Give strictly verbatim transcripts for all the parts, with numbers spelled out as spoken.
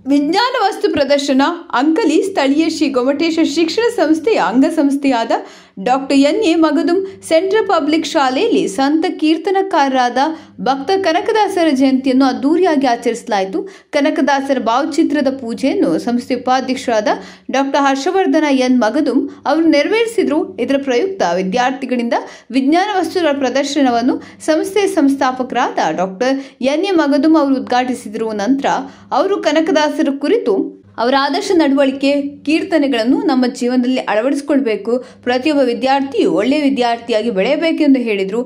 ವಿಜ್ಞಾನ ವಸ್ತು ಪ್ರದರ್ಶನ ಅಂಕಲಿ ಸ್ಥಳೀಯ ಶ್ರೀ ಗೊಮ್ಮಟೇಶ ಶಿಕ್ಷಣ ಸಂಸ್ಥೆಯ ಅಂಗಸಂಸ್ಥೆಯಾದ doctor N A Magadum central public ಶಾಲೆಯಲ್ಲಿ ಸಂತ ಕೀರ್ತನಕಾರರಾದ ಭಕ್ತ ಕನಕದಾಸರ ಜಯಂತಿಯನ್ನು ಅದ್ದೂರಿಯಾಗಿ ಆಚರಿಸಲಾಯಿತು. ಕನಕದಾಸರ ಭಾವಚಿತ್ರದ ಪೂಜೆಯನ್ನು ಸಂಸ್ಥೆ ಉಪಾಧ್ಯಕ್ಷರಾದ ಡಾಕ್ಟರ್ ಹರ್ಷವರ್ಧನ ಎನ್ ಮಗದುಂ ಅವರು ನೆರವೇರಿಸಿದರು. ಇದರ ಪ್ರಯುಕ್ತ ವಿದ್ಯಾರ್ಥಿಗಳಿಂದ ವಿಜ್ಞಾನ ವಸ್ತುಗಳ ಪ್ರದರ್ಶನವನ್ನು ಸಂಸ್ಥೆಯ ಸಂಸ್ಥಾಪಕರಾದ ಡಾಕ್ಟರ್ ಎನ್ ಎ ಮಗದುಂ ಅವರು ಉದ್ಘಾಟಿಸಿದರು. ನಂತರ ಅವರು ಕನಕದಾಸ ಕುರಿತು ಅವರ ಆದರ್ಶ ನಡವಳಿಕೆ ಕೀರ್ತನೆಗಳನ್ನು ನಮ್ಮ ಜೀವನದಲ್ಲಿ ಅಳವಡಿಸಿಕೊಳ್ಳಬೇಕು, ಪ್ರತಿಯೊಬ್ಬ ವಿದ್ಯಾರ್ಥಿಯು ಒಳ್ಳೆಯ ವಿದ್ಯಾರ್ಥಿಯಾಗಿ ಬೆಳೆಯಬೇಕೆಂದು ಹೇಳಿದರು.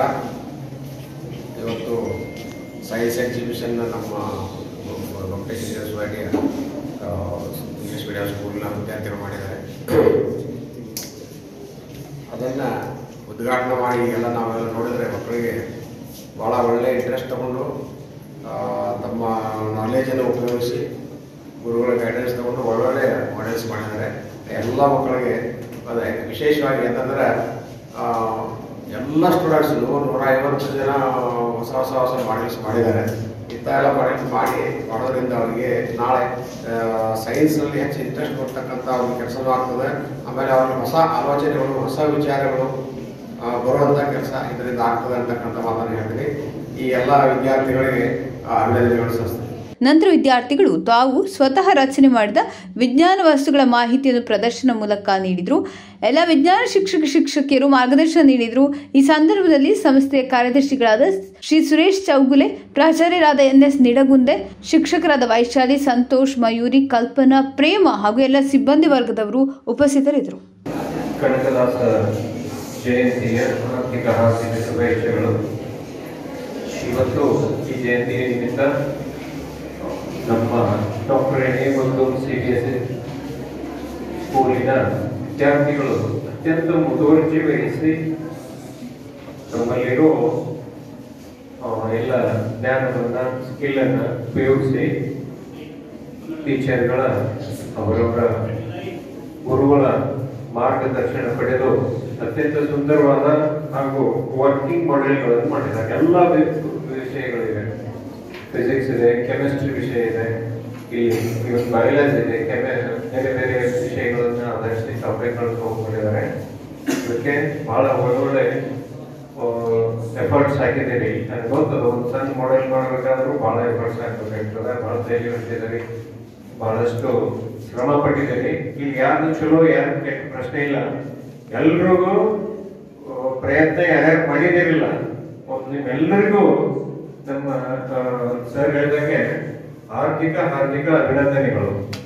ಇವತ್ತು ಸೈನ್ಸ್ ಎಕ್ಸಿಬಿಷನ್ ನಮ್ಮ ಇಂಗ್ಲೀಷ್ ಮೀಡಿಯಂ ಸ್ಕೂಲ್ನ ವಿದ್ಯಾರ್ಥಿಗಳು ಮಾಡಿದ್ದಾರೆ. ಅದನ್ನು ಉದ್ಘಾಟನೆ ಮಾಡಿ ಎಲ್ಲ ನಾವೆಲ್ಲ ನೋಡಿದರೆ ಮಕ್ಕಳಿಗೆ ಭಾಳ ಒಳ್ಳೆಯ ಇಂಟ್ರೆಸ್ಟ್ ತಗೊಂಡು ತಮ್ಮ ನಾಲೆಜನ್ನು ಉಪಯೋಗಿಸಿ ಗುರುಗಳ ಗೈಡೆನ್ಸ್ ತಗೊಂಡು ಒಳ್ಳೊಳ್ಳೆ ಮಾಡೆಲ್ಸ್ ಮಾಡಿದ್ದಾರೆ. ಎಲ್ಲ ಮಕ್ಕಳಿಗೆ ಅದೇ ವಿಶೇಷವಾಗಿ ಅಂತಂದರೆ ಎಲ್ಲ ಸ್ಟೂಡೆಂಟ್ಸ್ ನೂರು ನೂರ ಐವತ್ತು ಜನ ಹೊಸ ಹೊಸ ಹೊಸ ಮಾಡೆಲ್ಸ್ ಮಾಡಿದ್ದಾರೆ. ಇಂಥ ಎಲ್ಲ ಮಾಡೆಲ್ಸ್ ಮಾಡಿ ಮಾಡೋದ್ರಿಂದ ಅವರಿಗೆ ನಾಳೆ ಸೈನ್ಸ್ನಲ್ಲಿ ಹೆಚ್ಚು ಇಂಟ್ರೆಸ್ಟ್ ಕೊಡ್ತಕ್ಕಂಥ ಅವ್ರಿಗೆ ಕೆಲಸನೂ ಆಗ್ತದೆ. ಆಮೇಲೆ ಅವ್ರಿಗೆ ಹೊಸ ಆಲೋಚನೆಗಳು ಹೊಸ ವಿಚಾರಗಳು ಬರುವಂಥ ಕೆಲಸ ಇದರಿಂದ ಆಗ್ತದೆ ಅಂತಕ್ಕಂಥ ಮಾತನ್ನು ಹೇಳ್ತೀನಿ. ಈ ಎಲ್ಲ ವಿದ್ಯಾರ್ಥಿಗಳಿಗೆ ಅಭಿನಂದನೆಗಳು ಸಲ್ಲಿಸ್ತೀನಿ. ನಂತರ ವಿದ್ಯಾರ್ಥಿಗಳು ತಾವು ಸ್ವತಃ ರಚನೆ ಮಾಡಿದ ವಿಜ್ಞಾನ ವಸ್ತುಗಳ ಮಾಹಿತಿಯನ್ನು ಪ್ರದರ್ಶನ ಮೂಲಕ ನೀಡಿದರು. ಎಲ್ಲ ವಿಜ್ಞಾನ ಶಿಕ್ಷಕ ಶಿಕ್ಷಕಿಯರು ಮಾರ್ಗದರ್ಶನ ನೀಡಿದರು. ಈ ಸಂದರ್ಭದಲ್ಲಿ ಸಂಸ್ಥೆಯ ಕಾರ್ಯದರ್ಶಿಗಳಾದ ಶ್ರೀ ಸುರೇಶ್ ಚೌಗುಲೆ, ಪ್ರಾಚಾರ್ಯರಾದ ಎನ್ ಎಸ್ ನಿಡಗುಂದೆ, ಶಿಕ್ಷಕರಾದ ವೈಶಾಲಿ, ಸಂತೋಷ್, ಮಯೂರಿ, ಕಲ್ಪನಾ, ಪ್ರೇಮ ಹಾಗೂ ಎಲ್ಲ ಸಿಬ್ಬಂದಿ ವರ್ಗದವರು ಉಪಸ್ಥಿತರಿದ್ದರು. ಕನಕದಾಸ ಜಯಂತಿಯ ಆರ್ಥಿಕ ಹಾರ್ದಿಕ ಶುಭಾಶಯಗಳು. ಇವತ್ತು ಈ ಜಯಂತಿಯ ನಿಮಿತ್ತ ನಮ್ಮ doctor N A Magadum C B S ಸ್ಕೂಲಿನ ವಿದ್ಯಾರ್ಥಿಗಳು ಅತ್ಯಂತ ಮುತುವರ್ಜಿ ವಹಿಸಿ ನಮ್ಮಲ್ಲಿರೋ ಎಲ್ಲ ಜ್ಞಾನವನ್ನು ಸ್ಕಿಲ್ಲನ್ನು ಉಪಯೋಗಿಸಿ ಟೀಚರ್ಗಳ ಅವರವರ ಗುರುಗಳ ಮಾರ್ಗದರ್ಶನ ಪಡೆದು ಅತ್ಯಂತ ಸುಂದರವಾದ ಹಾಗೂ ವರ್ಕಿಂಗ್ ಮಾಡೆಲ್ಗಳನ್ನು ಮಾಡಿದ್ದಾರೆ. ಎಲ್ಲ ವಿಷಯಗಳಿವೆ, ಫಿಸಿಕ್ಸ್ ಇದೆ, ಕೆಮಿಸ್ಟ್ರಿ ವಿಷಯ ಇದೆ, ಇಲ್ಲಿ ಇವತ್ತು ಬಯಾಲಜಿ ಇದೆ, ಕೆಮೆ ಬೇರೆ ಬೇರೆ ವಿಷಯಗಳನ್ನು ಆಧರಿಸಿ ಟಾಪಿಕ್ಗಳನ್ನು ತಗೊಂಡಿದ್ದಾರೆ. ಇದಕ್ಕೆ ಬಹಳ ಒಳ್ಳೊಳ್ಳೆ ಎಫರ್ಟ್ಸ್ ಹಾಕಿದ್ದೀರಿ. ನನಗೆ ಗೊತ್ತದು ಒಂದು ಸಣ್ಣ ಮಾಡೆಲ್ ಮಾಡಬೇಕಾದ್ರೂ ಬಹಳ ಎಫರ್ಟ್ಸ್ ಹಾಕಬೇಕಾಗ್ತದೆ. ಬಹಳ ಧೈರ್ಯ ಹೊಂದಿದ್ದೀರಿ, ಬಹಳಷ್ಟು ಶ್ರಮ ಪಟ್ಟಿದ್ದೀರಿ. ಇಲ್ಲಿ ಯಾರು ಚಲೋ ಯಾರು ಕೆಟ್ಟ ಪ್ರಶ್ನೆ ಇಲ್ಲ. ಎಲ್ರಿಗೂ ಪ್ರಯತ್ನ ಯಾರ್ಯಾರು ಮಾಡಿದಿರಲಿಲ್ಲ ನಿಮ್ಮೆಲ್ಲರಿಗೂ ನಮ್ಮ ಸರ್ ಹೇಳಿದಂಗೆ ಆರ್ಥಿಕ ಹಾರ್ದಿಕ ಅಭಿನಂದನೆಗಳು.